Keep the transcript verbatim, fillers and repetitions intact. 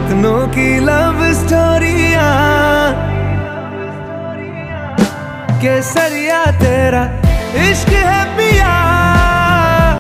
सपनों की लव स्टोरिया, केसरिया तेरा इश्क है पिया।